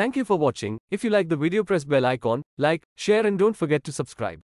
Thank you for watching. If you like the video, press bell icon, like, share and don't forget to subscribe.